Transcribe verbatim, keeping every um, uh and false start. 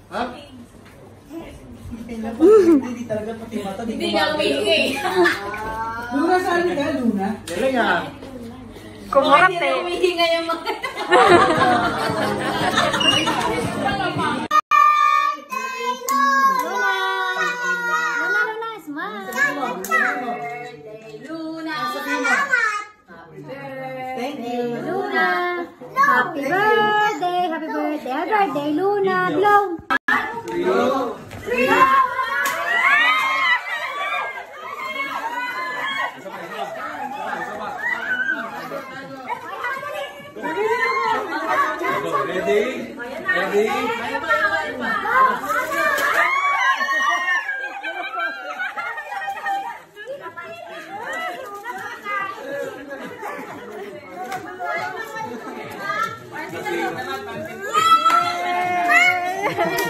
Ha? Hindi talaga pati mata. Hindi niya umingay. Luna, saan ka, Luna? Dala nga. Kumurap Hindi eh. na umingay yung mga... Happy birthday, happy birthday, happy birthday, Luna, blow. Blow. Ready? Ready? Yay!